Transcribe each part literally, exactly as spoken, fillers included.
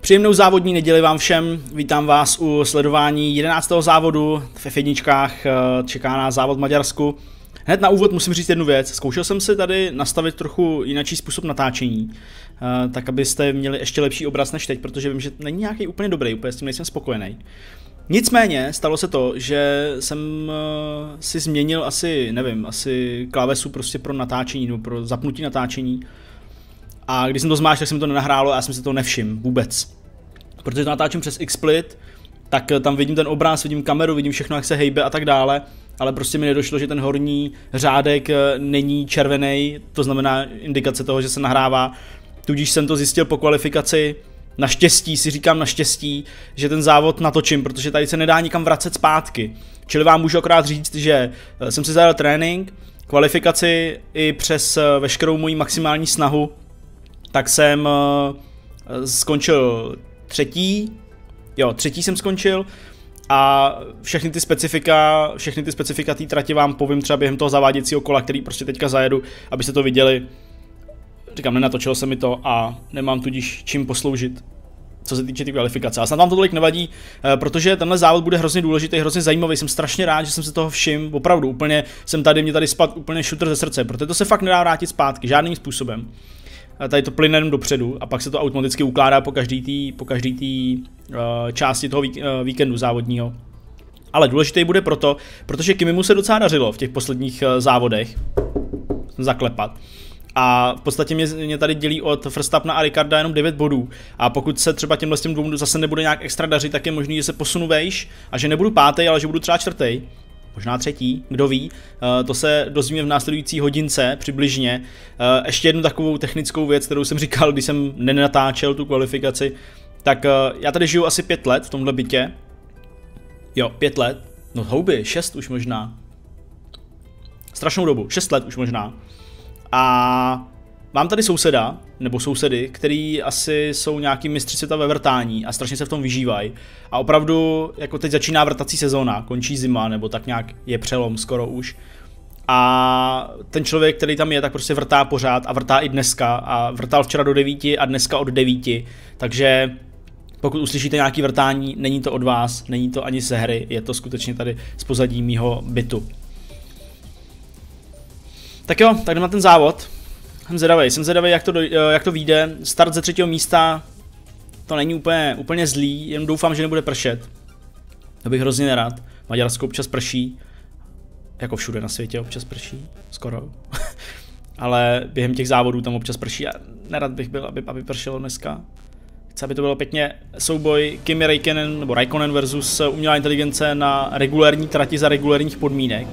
Příjemnou závodní neděli vám všem, vítám vás u sledování jedenáctého závodu v F jedna, čeká nás závod v Maďarsku. Hned na úvod musím říct jednu věc, zkoušel jsem si tady nastavit trochu jiný způsob natáčení, tak abyste měli ještě lepší obraz než teď, protože vím, že není nějaký úplně dobrý, úplně s tím nejsem spokojený. Nicméně stalo se to, že jsem si změnil asi, nevím, asi klávesu prostě pro natáčení, nebo pro zapnutí natáčení. A když jsem to zmáčkl, tak se mi to nenahrálo a já jsem si to nevšiml vůbec. Protože to natáčím přes XSplit, tak tam vidím ten obraz, vidím kameru, vidím všechno, jak se hejbe a tak dále. Ale prostě mi nedošlo, že ten horní řádek není červený, to znamená indikace toho, že se nahrává. Tudíž jsem to zjistil po kvalifikaci. Naštěstí, si říkám naštěstí, že ten závod natočím, protože tady se nedá nikam vracet zpátky. Čili vám můžu akorát říct, že jsem si zadal trénink, kvalifikaci i přes veškerou moji maximální snahu, tak jsem skončil třetí, jo, třetí jsem skončil a všechny ty specifika, všechny ty specifika té trati vám povím třeba během toho zaváděcího kola, který prostě teďka zajedu, abyste to viděli. Říkám, nenatočilo se mi to a nemám tudíž čím posloužit, co se týče té kvalifikace. A snad vám to tolik nevadí, protože tenhle závod bude hrozně důležitý, hrozně zajímavý. Jsem strašně rád, že jsem se toho všiml, opravdu úplně jsem tady, mě tady spadl úplně šutr ze srdce, protože to se fakt nedá vrátit zpátky, žádným způsobem. Tady to plyne jenom dopředu a pak se to automaticky ukládá po každý tý, po každý tý, uh, části toho vík, uh, víkendu závodního. Ale důležitý bude proto, protože Kimimu se docela dařilo v těch posledních uh, závodech zaklepat. A v podstatě mě, mě tady dělí od Verstappena a Ricarda jenom devět bodů. A pokud se třeba těmhle s těm dvou zase nebude nějak extra dařit, tak je možný, že se posunu vejš a že nebudu pátý, ale že budu třeba čtvrtý. Možná třetí, kdo ví, to se dozvíme v následující hodince přibližně. Ještě jednu takovou technickou věc, kterou jsem říkal, když jsem nenatáčel tu kvalifikaci, tak já tady žiju asi pět let v tomhle bytě. Jo, pět let, no houby, šest už možná. Strašnou dobu, šest let už možná. A mám tady souseda, nebo sousedy, který asi jsou nějaký mistři světa ve vrtání a strašně se v tom vyžívají. A opravdu, jako teď začíná vrtací sezóna, končí zima, nebo tak nějak je přelom skoro už. A ten člověk, který tam je, tak prostě vrtá pořád a vrtá i dneska. A vrtal včera do devíti a dneska od devíti. Takže pokud uslyšíte nějaký vrtání, není to od vás, není to ani ze hry, je to skutečně tady z pozadí mýho bytu. Tak jo, tak jdeme na ten závod. Jsem zvědavej, jsem zvědavej, jak to, jak to vyjde. Start ze třetího místa, to není úplně, úplně zlý, jen doufám, že nebude pršet. To bych hrozně nerad. V Maďarsku občas prší, jako všude na světě občas prší, skoro. Ale během těch závodů tam občas prší a nerad bych byl, aby, aby pršelo dneska. Chci, aby to bylo pěkně souboj Kimi Räikkönen, nebo Raikkonen versus umělá inteligence na regulární trati za regulárních podmínek.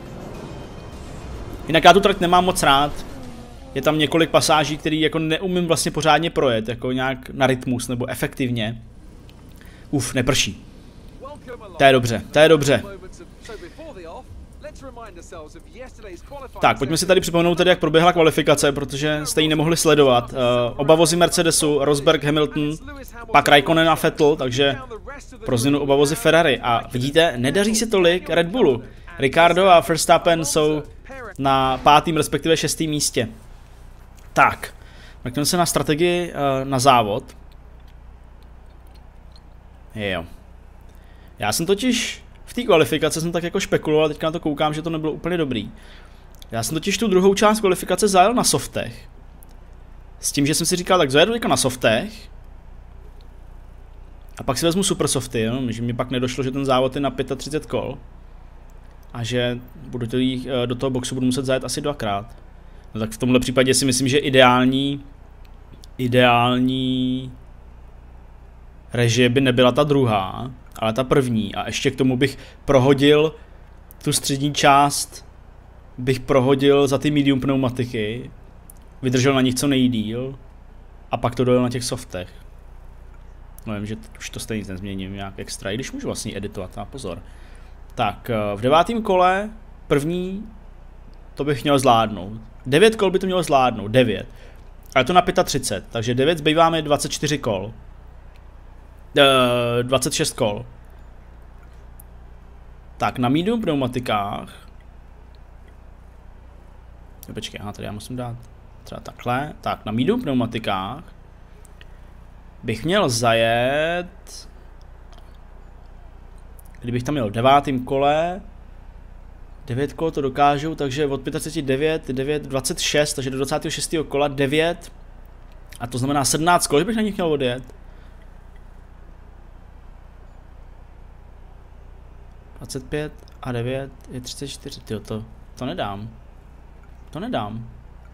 Jinak já tu trať nemám moc rád. Je tam několik pasáží, které jako neumím vlastně pořádně projet, jako nějak na rytmus nebo efektivně. Uf, neprší. To je dobře, to je dobře. Tak, pojďme si tady připomenout tedy, jak proběhla kvalifikace, protože jste ji nemohli sledovat. Uh, oba vozy Mercedesu, Rosberg, Hamilton, pak Raikkonen a Vettel, takže pro změnu oba vozy Ferrari. A vidíte, nedaří se tolik Red Bullu. Ricardo a Verstappen jsou na pátém, respektive šestém místě. Tak, mrkneme se na strategii uh, na závod. Jo. Já jsem totiž v té kvalifikaci jsem tak jako špekuloval, teďka na to koukám, že to nebylo úplně dobrý. Já jsem totiž tu druhou část kvalifikace zajel na softech. S tím, že jsem si říkal, tak zajedu teďka na softech. A pak si vezmu super softy, jenom, že mi pak nedošlo, že ten závod je na třicet pět kol. A že budu to, do toho boxu budu muset zajet asi dvakrát. No tak v tomhle případě si myslím, že ideální ideální režie by nebyla ta druhá, ale ta první. A ještě k tomu bych prohodil tu střední část, bych prohodil za ty medium pneumatiky, vydržel na nich co nejdýl a pak to dojel na těch softech. No vím, že už to stejně nezměním nějak extra, i když můžu vlastně editovat, a pozor. Tak, v devátém kole, první, to bych měl zvládnout. devět kol by to mělo zvládnout, devět. Ale to na třicet pět, takže devět zbýváme dvacet čtyři kol. E, dvacet šest kol. Tak, na medium pneumatikách. Jo, počkej, aha, tady já musím dát třeba takhle. Tak, na medium pneumatikách bych měl zajet, kdybych tam měl v devátém kole, devět kol to dokážu, takže od třicet pět, devět, devět, dvacet šest, takže do dvacátého šestého kola devět, a to znamená sedmnáct kol, že bych na nich měl odjet. dvacet pět a devět je třicet čtyři, tyjo, to, to nedám. To nedám.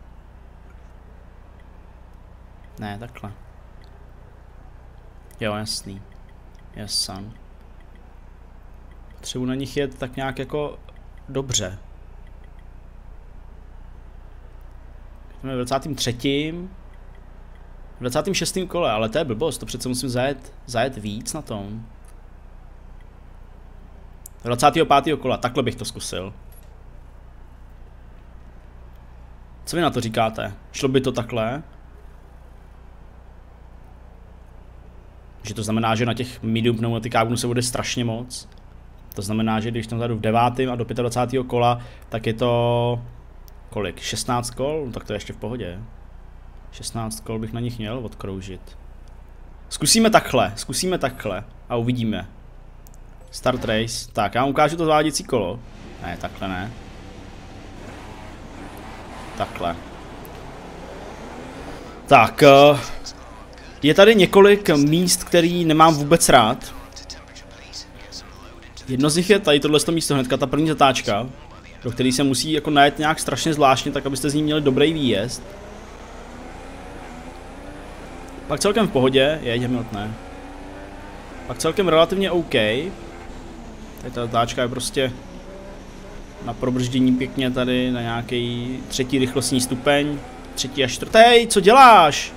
Ne, takhle. Jo, jasný. Jasan. Třeba na nich jet tak nějak jako dobře. Jsme v dvacátém třetím v dvacátém šestém kole, ale to je blbost, to přece musím zajet, zajet víc na tom. dvacátého pátého kola, takhle bych to zkusil. Co vy na to říkáte? Šlo by to takhle? Že to znamená, že na těch medium pneumatikách se bude strašně moc. To znamená, že když tam zadu v devátém a do dvacátého pátého kola, tak je to... kolik? šestnáct kol? No, tak to je ještě v pohodě. šestnáct kol bych na nich měl odkroužit. Zkusíme takhle, zkusíme takhle a uvidíme. Start race. Tak, já vám ukážu to zaváděcí kolo. Ne, takhle ne. Takhle. Tak, je tady několik míst, který nemám vůbec rád. Jedno z nich je tady tohle místo hnedka, ta první zatáčka, do které se musí jako najet nějak strašně zvláštně, tak abyste z ní měli dobrý výjezd. Pak celkem v pohodě, je Hamilton. Pak celkem relativně OK. Tady ta zatáčka je prostě na probrždění pěkně tady na nějaký třetí rychlostní stupeň. Třetí a čtvrtý, co děláš?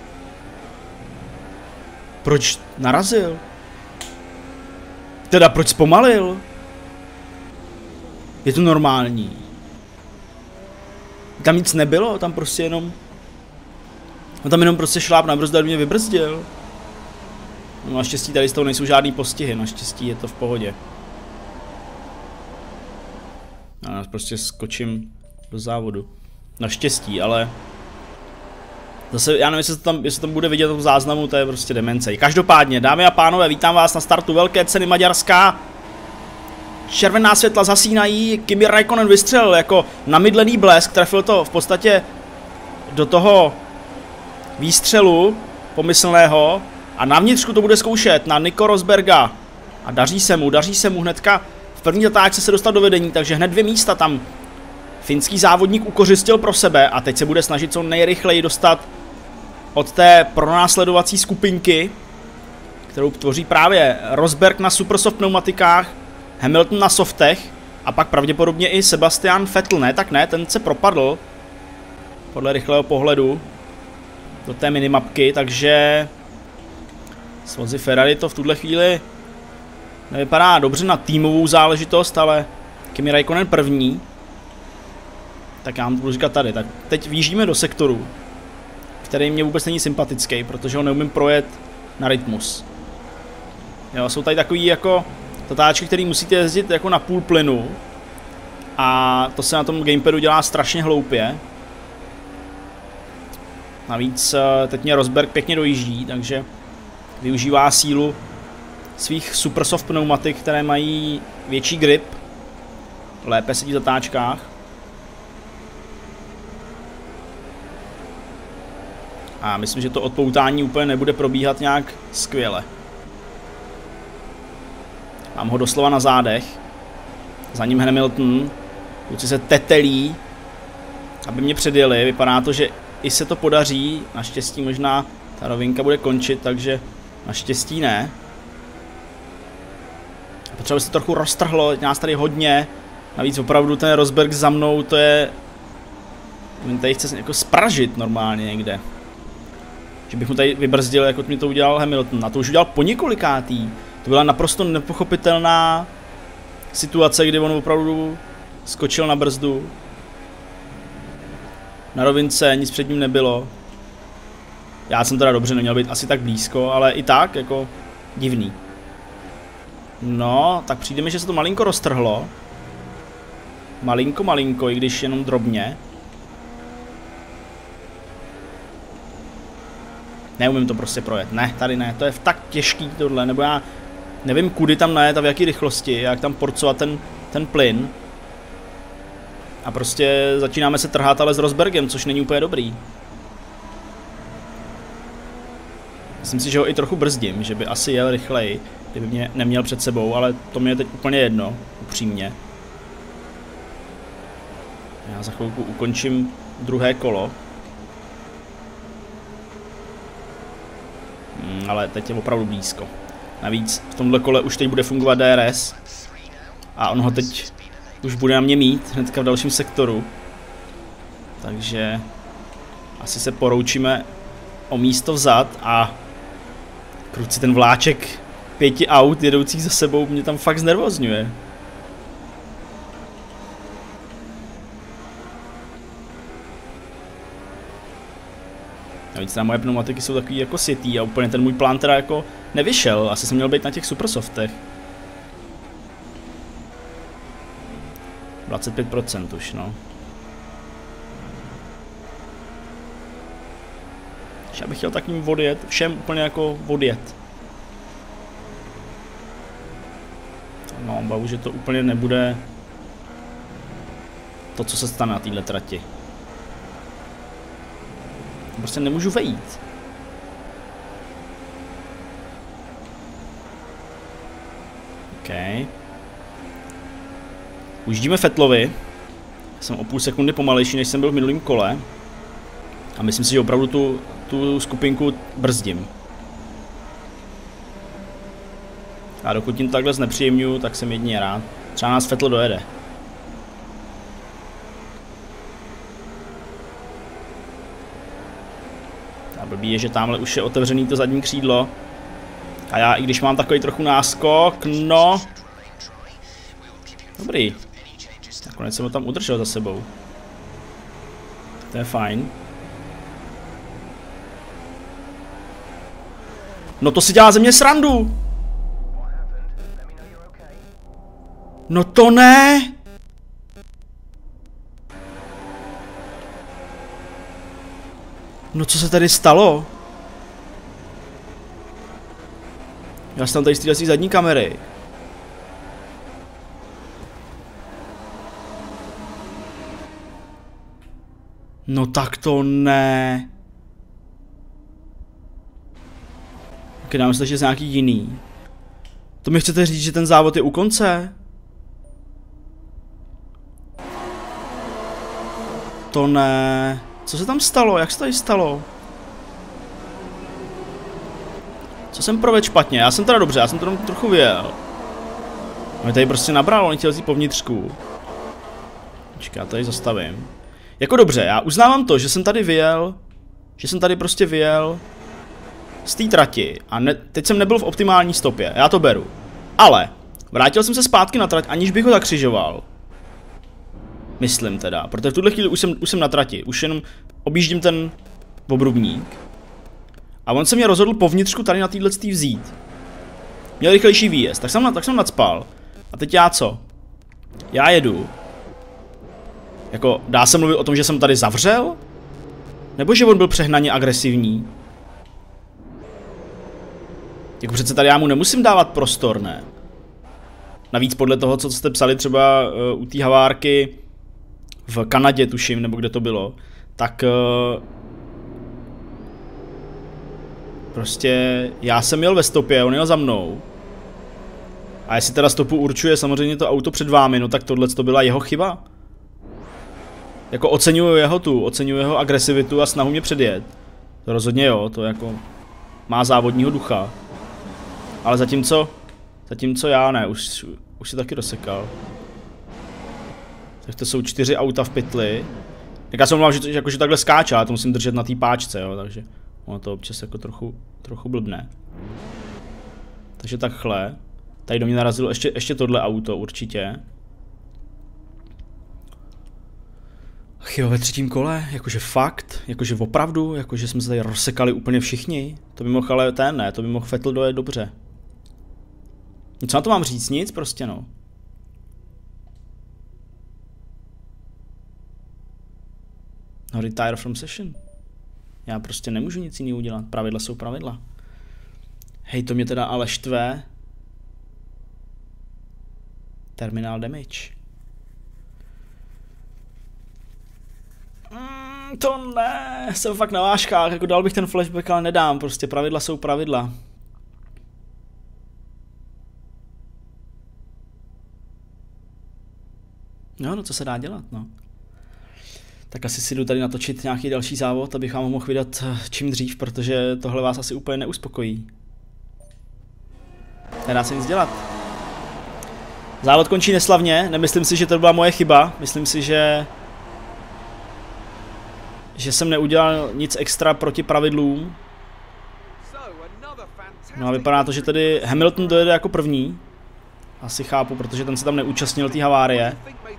Proč narazil? Teda proč zpomalil? Je to normální. Tam nic nebylo, tam prostě jenom... No tam jenom prostě šláp na brzdu a mě vybrzdil. No naštěstí tady z toho nejsou žádný postihy, naštěstí je to v pohodě. Já prostě skočím do závodu. Naštěstí, ale... Zase, já nevím, jestli to tam, jestli to bude vidět v záznamu, to je prostě demence. Každopádně, dámy a pánové, vítám vás na startu velké ceny Maďarska. Červená světla zasínají, Kimi Räikkönen vystřelil jako namydlený blesk, trefil to v podstatě do toho výstřelu pomyslného a na vnitřku to bude zkoušet na Nico Rosberga. A daří se mu, daří se mu hnedka v první zatáčce se dostat do vedení, takže hned dvě místa tam finský závodník ukořistil pro sebe a teď se bude snažit co nejrychleji dostat od té pronásledovací skupinky, kterou tvoří právě Rosberg na Supersoft pneumatikách, Hamilton na softech a pak pravděpodobně i Sebastian Vettel, ne, tak ne, ten se propadl podle rychlého pohledu do té minimapky, takže s vozy Ferrari to v tuhle chvíli nevypadá dobře na týmovou záležitost, ale Kimi Räikkönen první. Tak já vám to budu říkat tady, tak teď výjíždíme do sektoru, který mě vůbec není sympatický, protože ho neumím projet na rytmus. Jo, jsou tady takový jako zatáčky, který musíte jezdit jako na půl plynu a to se na tom gamepadu dělá strašně hloupě. Navíc teď mě Rosberg pěkně dojíždí, takže využívá sílu svých Supersoft pneumatik, které mají větší grip, lépe sedí v zatáčkách. A myslím, že to odpoutání úplně nebude probíhat nějak skvěle. Mám ho doslova na zádech. Za ním Hamilton. Kluci se tetelí, aby mě předjeli. Vypadá to, že i se to podaří. Naštěstí možná ta rovinka bude končit, takže naštěstí ne. Potřeba by se to trochu roztrhlo, nás tady hodně. Navíc opravdu ten Rosberg za mnou, to je... Mě tady chce jako spražit normálně někde. Že bych mu tady vybrzdil, jako mi to udělal Hamilton. A to už udělal po několikátý. To byla naprosto nepochopitelná situace, kdy on opravdu skočil na brzdu. Na rovince, nic před ním nebylo. Já jsem teda dobře neměl být asi tak blízko, ale i tak, jako divný. No, tak přijde mi, že se to malinko roztrhlo. Malinko, malinko, i když jenom drobně. Neumím to prostě projet. Ne, tady ne, to je tak těžký tohle, nebo já nevím, kudy tam najet a v jaký rychlosti, jak tam porcovat ten, ten plyn. A prostě začínáme se trhat ale s Rosbergem, což není úplně dobrý. Myslím si, že ho i trochu brzdím, že by asi jel rychleji, kdyby mě neměl před sebou, ale to mi je teď úplně jedno, upřímně. Já za chvilku ukončím druhé kolo. Hmm, ale teď je opravdu blízko. Navíc v tomhle kole už teď bude fungovat D R S. A on ho teď už bude na mě mít, hnedka v dalším sektoru. Takže asi se poroučíme o místo vzad a kruci ten vláček pěti aut jedoucích za sebou mě tam fakt znervozňuje. Navíc na moje pneumatiky jsou takový jako sitý a úplně ten můj plán teda jako nevyšel. Asi jsem měl být na těch supersoftech. dvacet pět procent už, no. Já bych chtěl takým odjet, všem úplně jako odjet. No, obavu, že to úplně nebude to, co se stane na téhle trati. Prostě nemůžu vejít. OK. Ujíždíme Vettlovi. Jsem o půl sekundy pomalejší, než jsem byl v minulém kole. A myslím si, že opravdu tu, tu skupinku brzdím. A dokud tím takhle znepříjemňuju, tak jsem jedině rád. Třeba nás Vettl dojede. A blbý je, že tamhle už je otevřený to zadní křídlo. A já, i když mám takový trochu náskok, no... Dobrý. Nakonec jsem ho tam udržel za sebou. To je fajn. No to si dělá ze mě srandu! No to ne! No co se tady stalo? Já jsem tam tady střílel z zadní kamery. No tak to ne. Ok, dáme se ještě nějaký jiný. To mi chcete říct, že ten závod je u konce? To ne. Co se tam stalo? Jak se tady stalo? Co jsem provedl špatně? Já jsem teda dobře, já jsem to trochu vyjel. Mě tady prostě nabral, on chtěl jít po vnitřku. Počkej, já tady zastavím. Jako dobře, já uznávám to, že jsem tady vyjel, že jsem tady prostě vyjel z té trati a ne, teď jsem nebyl v optimální stopě, já to beru. Ale vrátil jsem se zpátky na trať, aniž bych ho zakřižoval. Myslím teda, protože v tuhle chvíli už jsem, už jsem na trati, už jenom objíždím ten obrubník. A on se mě rozhodl po vnitřku tady na téhle vzít. Měl rychlejší výjezd, tak jsem, tak jsem nacpal. A teď já co? Já jedu. Jako, dá se mluvit o tom, že jsem tady zavřel? Nebo že on byl přehnaně agresivní? Jako přece tady já mu nemusím dávat prostor, ne? Navíc podle toho, co jste psali třeba uh, u té havárky v Kanadě, tuším, nebo kde to bylo, tak uh, prostě já jsem jel ve stopě, on jel za mnou. A jestli teda stopu určuje samozřejmě to auto před vámi, no tak tohle to byla jeho chyba. Jako oceňuju jeho tu, oceňuju jeho agresivitu a snahu mě předjet. To rozhodně jo, to jako má závodního ducha. Ale zatímco, zatímco já ne, už, už se taky rozsekal. Tak to jsou čtyři auta v pytli. Tak já jsem mluvil, že, jako, že takhle skáče, ale to musím držet na té páčce, jo, takže ono to občas jako trochu, trochu blbne. Takže takhle. Tady do mě narazilo ještě, ještě tohle auto určitě. Ach jo, ve třetím kole, jakože fakt, jakože opravdu, jakože jsme se tady rozsekali úplně všichni. To by mohl ale ten, ne, to by mohl Vettl dojet dobře. Co na to mám říct? Nic prostě, no. No, retire from session. Já prostě nemůžu nic jiného udělat. Pravidla jsou pravidla. Hej, to mě teda ale štve. Terminal damage. Mm, to ne, jsem fakt na vážkách, jako dal bych ten flashback, ale nedám, prostě pravidla jsou pravidla. No, no co se dá dělat, no. Tak asi si jdu tady natočit nějaký další závod, abych vám ho mohl vydat čím dřív, protože tohle vás asi úplně neuspokojí. Nedá se nic dělat. Závod končí neslavně, nemyslím si, že to byla moje chyba, myslím si, že že jsem neudělal nic extra proti pravidlům. No a vypadá to, že tady Hamilton dojede jako první. Asi chápu, protože ten se tam neúčastnil té havárie.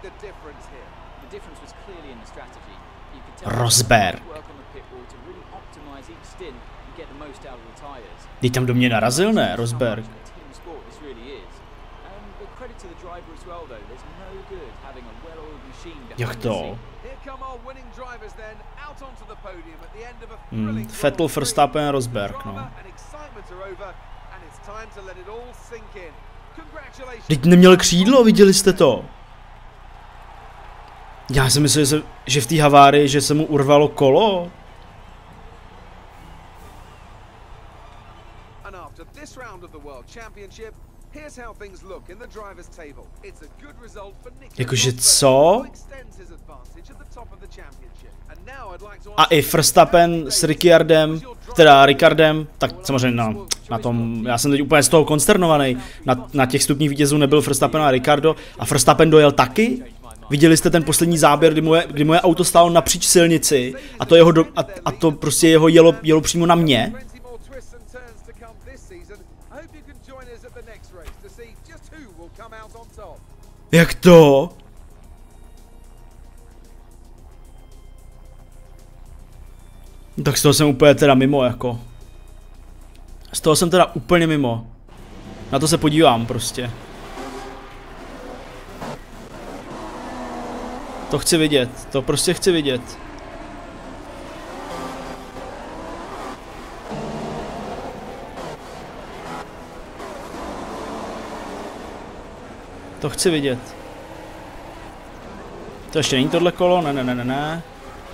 Rosberg. Ty tam do mě narazil, ne, Rosberg? Jak to? Hmm, Vettel, Verstappen, Rosberg, no. Teď neměl křídlo, viděli jste to? Já jsem myslel, že v té havárii, že se mu urvalo kolo. Jakože co? A i Verstappen s Ricciardem, teda Ricardem, tak samozřejmě na, na tom, já jsem teď úplně z toho konsternovaný. Na, na těch stupních vítězů nebyl Verstappen a Ricciardo a Verstappen dojel taky? Viděli jste ten poslední záběr, kdy moje, kdy moje auto stálo napříč silnici a to, jeho do, a, a to prostě jeho jelo, jelo přímo na mě? Jak to? Tak z toho jsem úplně teda mimo, jako. Z toho jsem teda úplně mimo. Na to se podívám prostě. To chci vidět, to prostě chci vidět. To chci vidět. To ještě není tohle kolo, ne, ne, ne, ne, ne.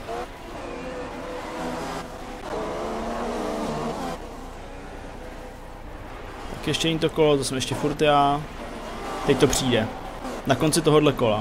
Tak ještě není to kolo, to jsem ještě furt já. Teď to přijde. Na konci tohohle kola.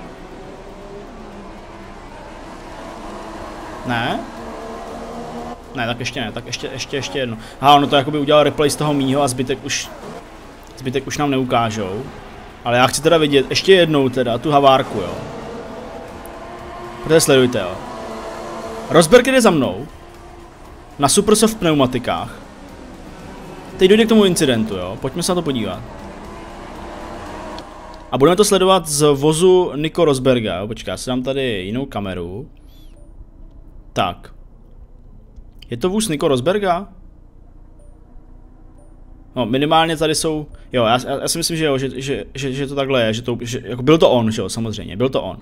Ne? Ne, tak ještě ne, tak ještě, ještě, ještě jedno. Aha, ono to jakoby udělal replay z toho mýho a zbytek už, zbytek už nám neukážou. Ale já chci teda vidět ještě jednou teda tu havárku, jo. Protože sledujte, jo. Rosberg jde za mnou. Na Supersoft pneumatikách. Teď dojde k tomu incidentu, jo. Pojďme se na to podívat. A budeme to sledovat z vozu Nico Rosberga, jo. Počkej, já si dám tady jinou kameru. Tak. Je to vůz Nico Rosberga? No, minimálně tady jsou, jo, já, já si myslím, že jo, že, že, že, že to takhle je, že to, že, jako byl to on, že jo, samozřejmě, byl to on.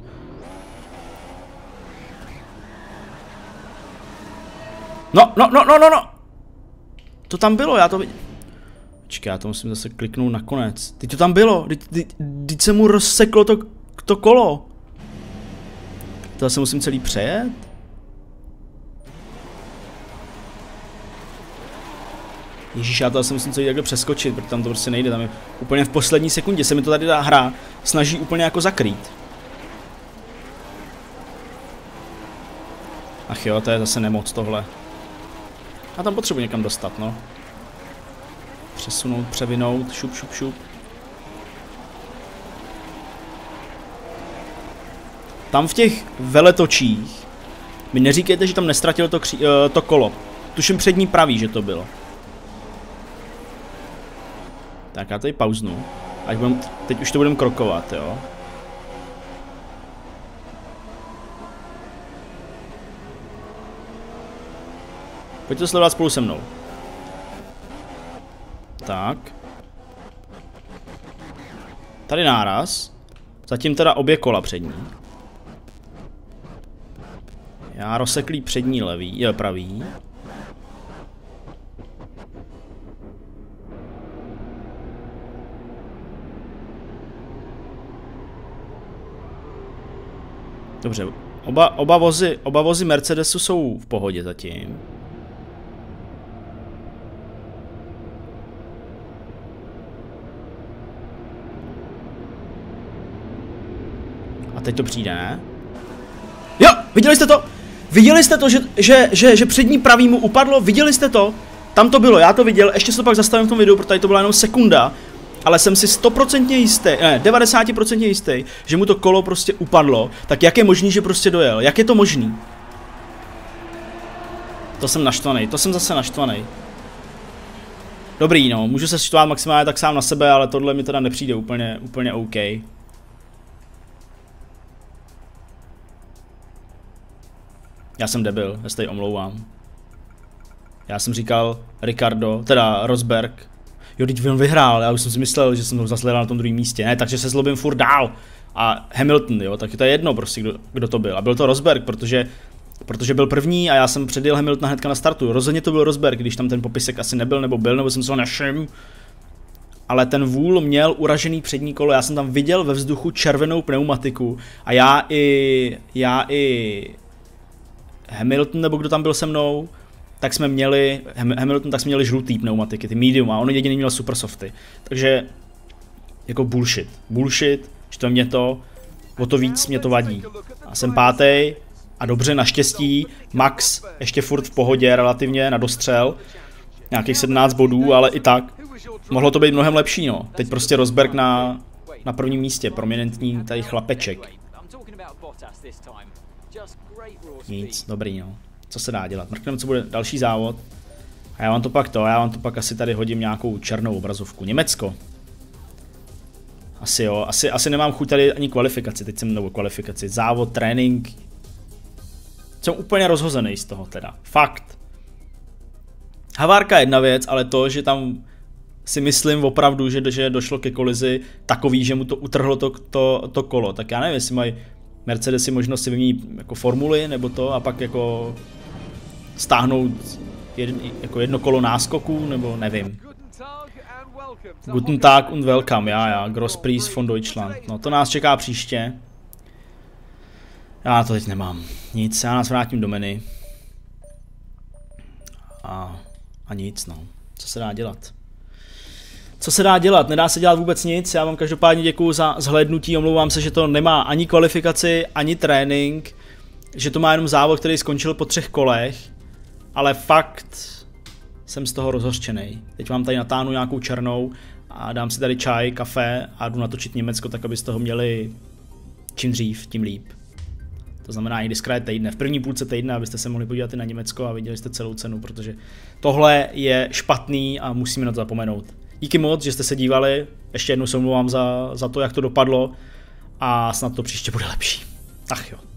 No, no, no, no, no, no! To tam bylo, já to vidím. Počkej, já to musím zase kliknout nakonec. Teď to tam bylo, teď, teď, teď se mu rozseklo to, to kolo. To zase musím celý přejet? Ježíš, já to asi musím celý takhle přeskočit, protože tam to prostě nejde, tam je úplně v poslední sekundě, se mi to tady dá hra, snaží úplně jako zakrýt. Ach jo, to je zase nemoc tohle. A tam potřebuji někam dostat, no. Přesunout, převinout, šup, šup, šup. Tam v těch veletočích mi neříkejte, že tam nestratil to, kří, uh, to kolo. Tuším přední pravý, že to bylo. Tak já tady pauznu. Ať budem, teď už to budeme krokovat, jo. Pojďte to sledovat spolu se mnou. Tak. Tady náraz. Zatím teda obě kola přední. Já rozseklý přední levý, je pravý. Dobře, oba, oba, vozy, oba vozy Mercedesu jsou v pohodě zatím. A teď to přijde, ne? Jo, viděli jste to? Viděli jste to, že, že, že, že přední pravý mu upadlo? Viděli jste to? Tam to bylo, já to viděl, ještě se to pak zastavím v tom videu, protože to byla jenom sekunda. Ale jsem si stoprocentně jistý, ne, devadesát procent jistý, že mu to kolo prostě upadlo. Tak jak je možný, že prostě dojel? Jak je to možný? To jsem naštvaný, to jsem zase naštvaný. Dobrý, no, můžu se štvát maximálně tak sám na sebe, ale tohle mi teda nepřijde úplně, úplně OK. Já jsem debil, já se tady omlouvám. Já jsem říkal Ricardo, teda Rosberg. Jo, teď on vyhrál, já už jsem si myslel, že jsem ho zasledal na tom druhém místě, ne, takže se zlobím furt dál. A Hamilton, jo, tak je to jedno prostě, kdo, kdo to byl. A byl to Rosberg, protože, protože byl první a já jsem předjel Hamiltona hnedka na startu. Rozhodně to byl Rosberg, když tam ten popisek asi nebyl, nebo byl, nebo jsem se ho našel. Ale ten vůl měl uražený přední kolo, já jsem tam viděl ve vzduchu červenou pneumatiku a já i, já i Hamilton, nebo kdo tam byl se mnou, tak jsme měli, Hamilton, tak jsme měli žlutý pneumatiky, ty medium, a on jediný měl super softy. Takže, jako bullshit, bullshit, že to mě to, o to víc mě to vadí. A jsem pátý a dobře, naštěstí, Max ještě furt v pohodě relativně na dostřel, nějakých sedmnáct bodů, ale i tak, mohlo to být mnohem lepší, no. Teď prostě Rosberg na, na prvním místě, prominentní tady chlapeček. Nic, dobrý, no. Co se dá dělat? Mrkneme, co bude další závod. A já vám to pak to, já vám to pak asi tady hodím nějakou černou obrazovku. Německo. Asi jo, asi, asi nemám chuť tady ani kvalifikaci, teď jsem nebo kvalifikaci. Závod, trénink. Jsem úplně rozhozený z toho teda. Fakt. Havárka je jedna věc, ale to, že tam si myslím opravdu, že, že došlo ke kolizi takový, že mu to utrhlo to, to, to kolo. Tak já nevím, jestli mají Mercedesy možnost si vyměnit jako formuly, nebo to, a pak jako stáhnout jedn, jako jedno kolo náskoku, nebo nevím. Guten Tag und welcome, já, já, Grosspreis von Deutschland. No to nás čeká příště. Já to teď nemám. Nic, já nás vrátím do menu. A, a nic, no. Co se dá dělat? Co se dá dělat? Nedá se dělat vůbec nic, já vám každopádně děkuju za zhlédnutí, omlouvám se, že to nemá ani kvalifikaci, ani trénink, že to má jenom závod, který skončil po třech kolech, ale fakt jsem z toho rozhořčený. Teď vám tady natáhnu nějakou černou a dám si tady čaj, kafe a jdu natočit Německo, tak aby z toho měli čím dřív, tím líp. To znamená i diskré týdne, v první půlce týdne, abyste se mohli podívat i na Německo a viděli jste celou cenu, protože tohle je špatný a musíme na to zapomenout. Díky moc, že jste se dívali, ještě jednou se omlouvám za, za to, jak to dopadlo a snad to příště bude lepší. Ach jo.